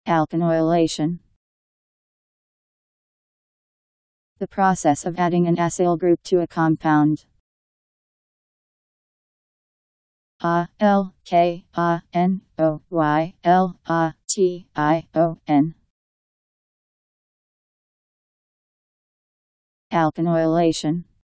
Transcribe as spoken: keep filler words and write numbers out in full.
Alkanoylation. The process of adding an acyl group to a compound. A L K A N O Y L A T I O N. Alkanoylation.